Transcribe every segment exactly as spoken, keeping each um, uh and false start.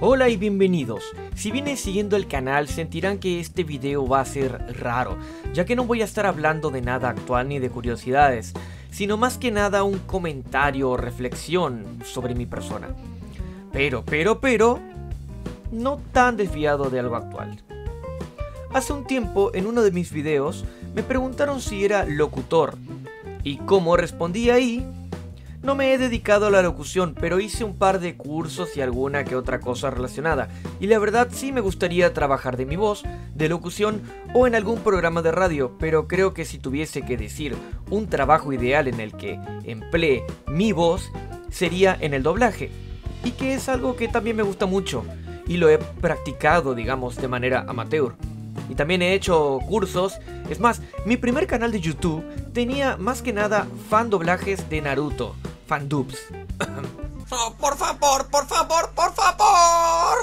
Hola y bienvenidos. Si vienen siguiendo el canal sentirán que este video va a ser raro, ya que no voy a estar hablando de nada actual ni de curiosidades, sino más que nada un comentario o reflexión sobre mi persona. Pero, pero, pero, no tan desviado de algo actual. Hace un tiempo, en uno de mis videos, me preguntaron si era locutor, y como respondí ahí, no me he dedicado a la locución, pero hice un par de cursos y alguna que otra cosa relacionada, y la verdad sí me gustaría trabajar de mi voz, de locución o en algún programa de radio, pero creo que si tuviese que decir un trabajo ideal en el que emplee mi voz, sería en el doblaje, y que es algo que también me gusta mucho, y lo he practicado, digamos, de manera amateur. Y también he hecho cursos. Es más, mi primer canal de YouTube tenía más que nada fan doblajes de Naruto, fandubs. Oh, por favor, por favor, por favor.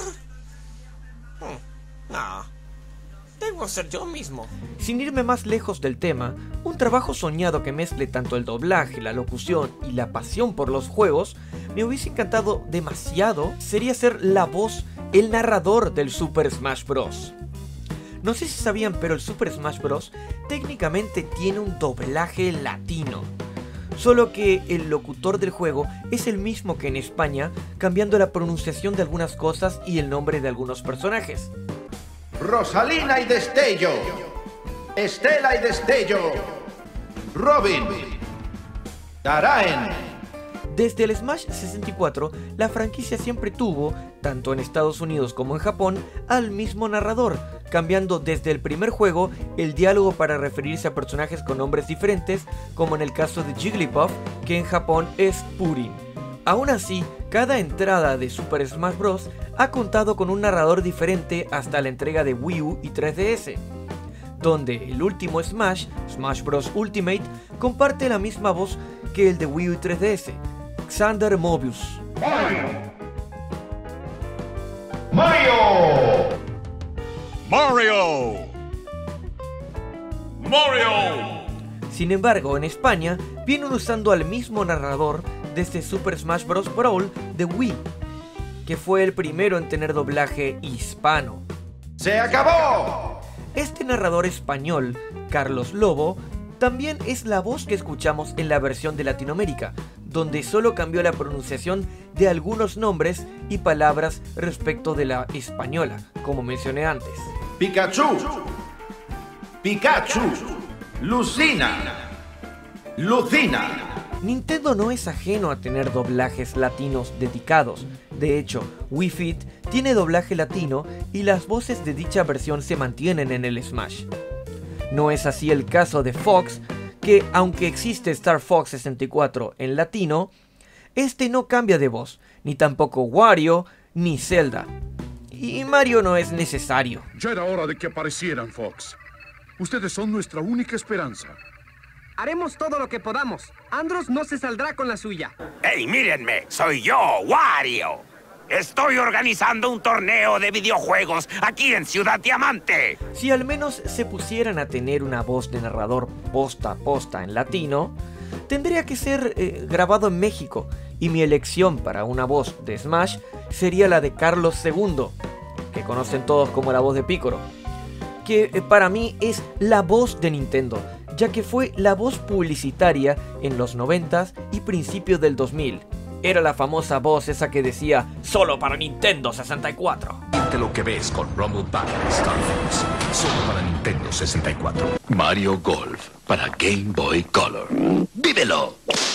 No, debo ser yo mismo. Sin irme más lejos del tema, un trabajo soñado que mezcle tanto el doblaje, la locución y la pasión por los juegos me hubiese encantado demasiado sería ser la voz, el narrador del Super Smash Bros. No sé si sabían, pero el Super Smash Bros. Técnicamente tiene un doblaje latino. Solo que el locutor del juego es el mismo que en España, cambiando la pronunciación de algunas cosas y el nombre de algunos personajes. Rosalina y Destello, Estela y Destello, Robin, Daraen. Desde el Smash sesenta y cuatro, la franquicia siempre tuvo, tanto en Estados Unidos como en Japón, al mismo narrador, cambiando desde el primer juego el diálogo para referirse a personajes con nombres diferentes, como en el caso de Jigglypuff, que en Japón es Purin. Aún así, cada entrada de Super Smash Bros. Ha contado con un narrador diferente hasta la entrega de Wii U y tres D S, donde el último Smash, Smash Bros. Ultimate, comparte la misma voz que el de Wii U y tres D S, Xander Mobius. Mario. Mario. Mario. Mario. Sin embargo, en España vienen usando al mismo narrador desde Super Smash Bros. Brawl de Wii, que fue el primero en tener doblaje hispano. ¡Se acabó! Este narrador español, Carlos Lobo, también es la voz que escuchamos en la versión de Latinoamérica, donde solo cambió la pronunciación de algunos nombres y palabras respecto de la española, como mencioné antes. Pikachu, Pikachu, Lucina, Lucina. Nintendo no es ajeno a tener doblajes latinos dedicados. De hecho, Wii Fit tiene doblaje latino y las voces de dicha versión se mantienen en el Smash. No es así el caso de Fox, que aunque existe Star Fox sesenta y cuatro en latino, este no cambia de voz, ni tampoco Wario ni Zelda. Y Mario no es necesario. Ya era hora de que aparecieran, Fox. Ustedes son nuestra única esperanza. Haremos todo lo que podamos. Andros no se saldrá con la suya. ¡Ey, mírenme! ¡Soy yo, Wario! Estoy organizando un torneo de videojuegos aquí en Ciudad Diamante. Si al menos se pusieran a tener una voz de narrador posta a posta en latino, tendría que ser eh, grabado en México, y mi elección para una voz de Smash sería la de Carlos segundo, que conocen todos como la voz de Piccolo, que eh, para mí es la voz de Nintendo, ya que fue la voz publicitaria en los noventas y principios del dos mil. Era la famosa voz esa que decía solo para Nintendo sesenta y cuatro. Siente lo que ves con Rumble Pack Star Fox, solo para Nintendo sesenta y cuatro. Mario Golf para Game Boy Color. ¡Vívelo!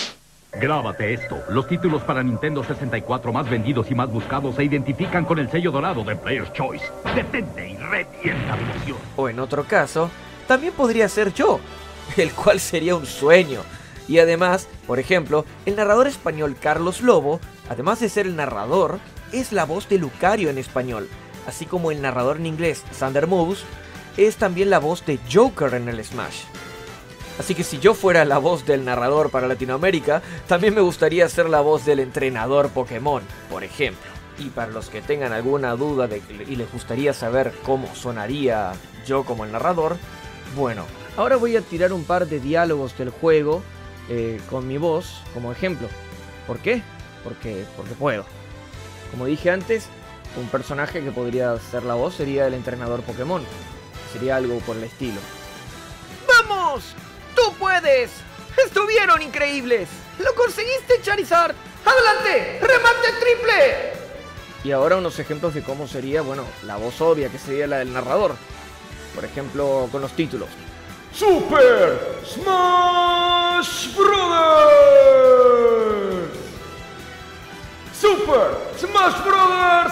Grábate esto. Los títulos para Nintendo sesenta y cuatro más vendidos y más buscados se identifican con el sello dorado de Player's Choice. Detente y retienta la visión. O en otro caso, también podría ser yo, el cual sería un sueño. Y además, por ejemplo, el narrador español Carlos Lobo, además de ser el narrador, es la voz de Lucario en español, así como el narrador en inglés Xander Mobius es también la voz de Joker en el Smash. Así que si yo fuera la voz del narrador para Latinoamérica, también me gustaría ser la voz del entrenador Pokémon, por ejemplo. Y para los que tengan alguna duda de, y les gustaría saber cómo sonaría yo como el narrador, bueno, ahora voy a tirar un par de diálogos del juego Eh, con mi voz como ejemplo. ¿Por qué? Porque, porque puedo. Como dije antes, Un personaje que podría ser la voz sería el entrenador Pokémon. Sería algo por el estilo. ¡Vamos! ¡Tú puedes! ¡Estuvieron increíbles! ¡Lo conseguiste, Charizard! ¡Adelante! ¡Remate triple! Y ahora unos ejemplos de cómo sería, bueno, la voz obvia, que sería la del narrador. Por ejemplo, con los títulos. ¡Super Smash Brothers! ¡Super Smash Brothers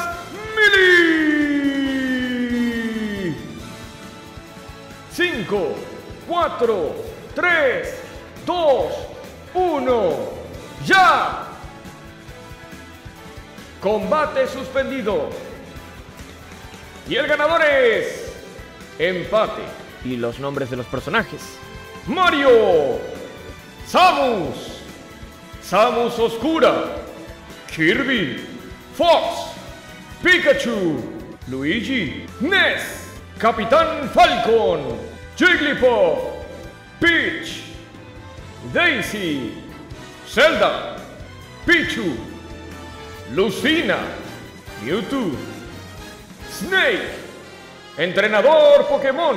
Melee! cinco, cuatro, tres, dos, uno, ¡ya! Combate suspendido. Y el ganador es... empate. Y los nombres de los personajes. Mario. Samus. Samus Oscura. Kirby. Fox. Pikachu. Luigi. Ness. Capitán Falcon. Jigglypuff. Peach. Daisy. Zelda. Pichu. Lucina. Mewtwo. Snake. Entrenador Pokémon.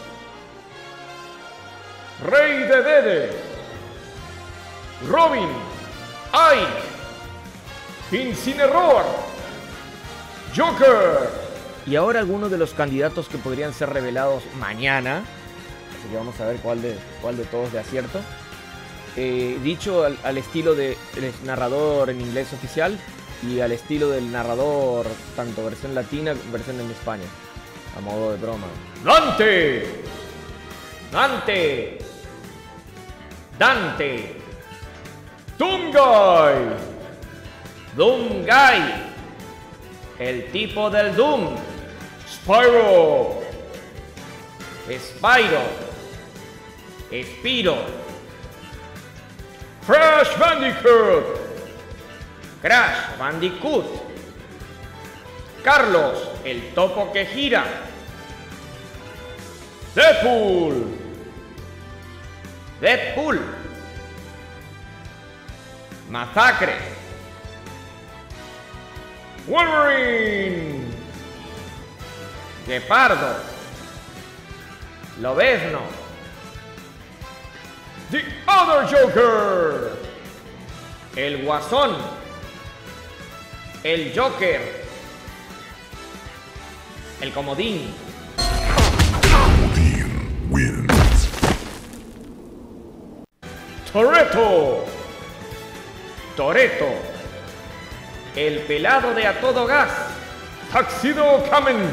Rey de Dede. Robin. Ike. Incineroar. Joker. Y ahora algunos de los candidatos que podrían ser revelados mañana. Así que vamos a ver cuál de, cuál de todos de acierto. Eh, dicho al, al estilo del narrador en inglés oficial y al estilo del narrador tanto versión latina como versión en España. A modo de broma. Dante. Dante. Dante. Doomguy. Doomguy. El tipo del Doom. Spyro. Spyro. Spyro. Crash Bandicoot. Crash Bandicoot. Carlos, el topo que gira. Deadpool. Deadpool. Masacre. Wolverine. Guepardo. Lobezno. The Other Joker. El Guasón. El Joker. El comodín. Toretto. Toretto. El pelado de a todo gas. Tuxedo Kamen.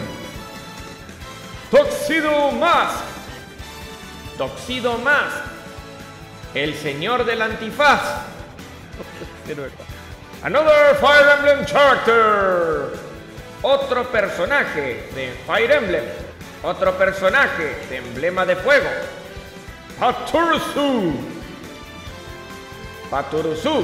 Tuxedo Mask. Tuxedo Mask. El señor del antifaz. Another Fire Emblem character. Otro personaje de Fire Emblem. Otro personaje de Emblema de Fuego. Paturusu. Paturusu.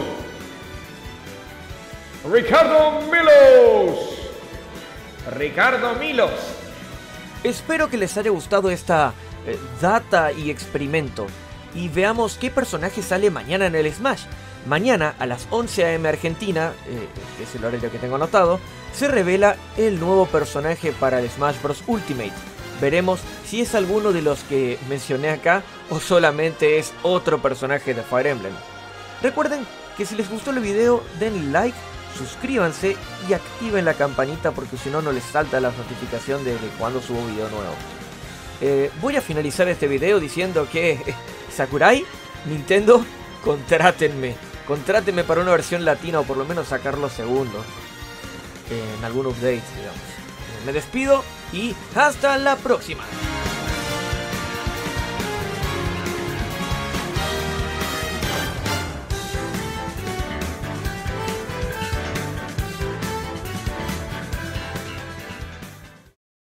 Ricardo Milos. Ricardo Milos. Espero que les haya gustado esta eh, data y experimento. Y veamos qué personaje sale mañana en el Smash. Mañana a las once a eme Argentina, eh, que es el horario que tengo anotado, se revela el nuevo personaje para el Smash Bros. Ultimate. Veremos si es alguno de los que mencioné acá o solamente es otro personaje de Fire Emblem. Recuerden que si les gustó el video, denle like, suscríbanse y activen la campanita porque si no, no les salta la notificación de cuando subo video nuevo. Eh, voy a finalizar este video diciendo que eh, Sakurai, Nintendo, contrátenme. Contrátenme para una versión latina o por lo menos sacar los segundos. Eh, en algún update, digamos. Eh, me despido y hasta la próxima.